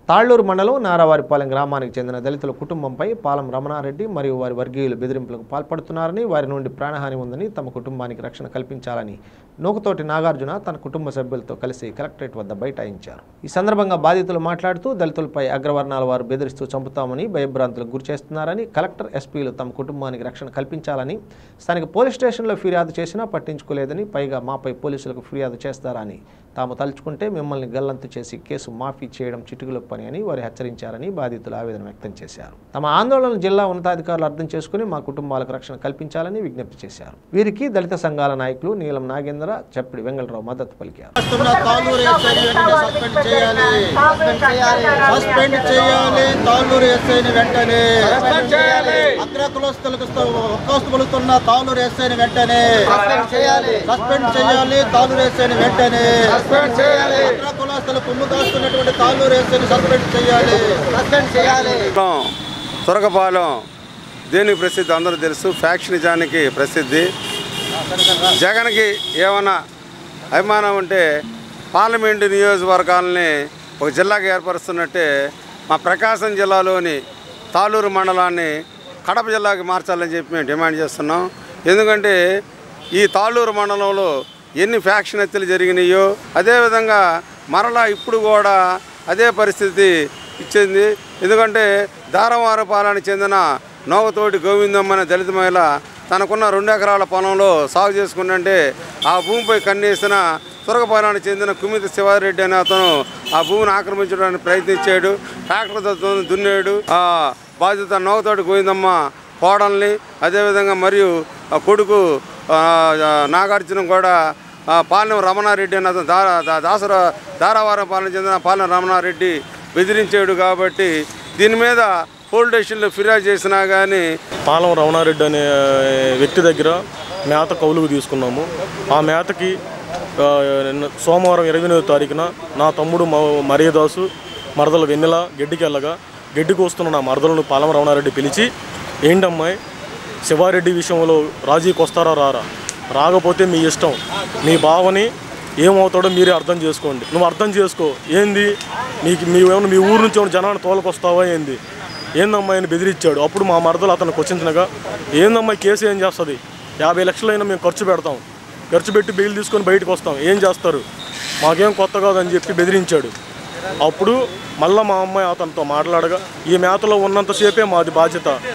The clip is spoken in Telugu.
తాళ్లూరు మండలం నారావారిపాలెం గ్రామానికి చెందిన దళితుల కుటుంబంపై పాలెం రమణారెడ్డి మరియు వారి వర్గీయులు బెదిరింపులకు పాల్పడుతున్నారని, వారి నుండి ప్రాణహాని ఉందని, తమ కుటుంబానికి రక్షణ కల్పించాలని నూకతోటి నాగార్జున తన కుటుంబ సభ్యులతో కలిసి కలెక్టరేట్ వద్ద బైఠాయించారు. ఈ సందర్భంగా బాధితులు మాట్లాడుతూ దళితులపై అగ్రవర్ణాల వారు బెదిరిస్తూ చంపుతామని, భయభ్రాంతులకు గురిచేస్తున్నారని, కలెక్టర్, ఎస్పీలు తమ కుటుంబానికి రక్షణ కల్పించాలని స్థానిక పోలీస్ స్టేషన్లో ఫిర్యాదు చేసినా పట్టించుకోలేదని, పైగా మాపై పోలీసులకు ఫిర్యాదు చేస్తారని, తాము తలుచుకుంటే మిమ్మల్ని గల్లంతు చేసి కేసు మాఫీ చేయడం చిటికలో పని అని వారు హెచ్చరించారని బాధితులు ఆవేదన వ్యక్తం చేశారు. తమ ఆందోళన జిల్లా ఉన్నతాధికారులు అర్థం చేసుకుని మా కుటుంబాలకు రక్షణ కల్పించాలని విజ్ఞప్తి చేశారు. వీరికి దళిత సంఘాల నాయకులు నీలం నాగేంద్ర, చప్పిడి వెంగళరావు మద్దతు పలికారు. తొరకపాలెం దేనికి ప్రసిద్ధి అందరూ తెలుసు, ఫ్యాక్షనిజానికి ప్రసిద్ధి. జగన్కి ఏమైనా అభిమానం ఉంటే పార్లమెంటు నియోజకవర్గాలని ఒక జిల్లాగా ఏర్పరుస్తున్నట్టే మా ప్రకాశం జిల్లాలోని తాళ్ళూరు మండలాన్ని కడప జిల్లాకి మార్చాలని చెప్పి మేము డిమాండ్ చేస్తున్నాం. ఎందుకంటే ఈ తాళ్ళూరు మండలంలో ఎన్ని ఫ్యాక్షన్ హత్యలు జరిగినాయో అదేవిధంగా మరలా ఇప్పుడు కూడా అదే పరిస్థితి ఇచ్చింది. ఎందుకంటే దారవారపాలెనికి చెందిన నోగతోటి గోవిందమ్మ అనే దళిత మహిళ తనకున్న 2 ఎకరాల పొలంలో సాగు చేసుకుంటే ఆ భూమిపై కన్నేసిన తొరకపాలెనికి చెందిన కుమిత శివారెడ్డి అనే అతను ఆ భూమిని ఆక్రమించడానికి ప్రయత్నించాడు. ట్రాక్టర్తో దున్నాడు. ఆ బాధ్యత నోగతోటి గోవిందమ్మ కోడల్ని, అదేవిధంగా మరియు ఆ కొడుకు నాగార్జున కూడా పాలెం రమణారెడ్డి అన్న దారావారపాలెనికి చెందిన పాలెం రమణారెడ్డి బెదిరించాడు. కాబట్టి దీని మీద పోలీస్ స్టేషన్లో ఫిర్యాదు చేసినా కానీ పాలెం రమణారెడ్డి అనే వ్యక్తి దగ్గర మేత కౌలుకు తీసుకున్నాము. ఆ మేతకి సోమవారం 28వ తారీఖున నా తమ్ముడు మరియదాసు మరదల వెన్నెల గెడ్డికెళ్ళగా గెడ్డికి వస్తున్న నా మరదలను పాలెం రమణారెడ్డి పిలిచి, ఏంటమ్మాయి శివారెడ్డి విషయంలో రాజీకి వస్తారా రారా, రాకపోతే మీ ఇష్టం, మీ బావని ఏమవుతాడో మీరే అర్థం చేసుకోండి, నువ్వు అర్థం చేసుకో, ఏంది ఏమన్నా మీ ఊరు నుంచి ఏమైనా జనాన్ని తోలకొస్తావా ఏందమ్మాయిని బెదిరించాడు. అప్పుడు మా మరదలు అతను క్వశ్చన్గా, ఏందమ్మాయి కేసు ఏం చేస్తుంది, 50 లక్షలైనా మేము ఖర్చు పెడతాం, ఖర్చు పెట్టి బెయిల్ తీసుకొని బయటకు వస్తాం, ఏం చేస్తారు, మాకేం కొత్త కాదని చెప్పి బెదిరించాడు. అప్పుడు మళ్ళీ మా అమ్మాయి అతనితో మాట్లాడగా, ఈ మేతలో ఉన్నంతసేపే మాది బాధ్యత,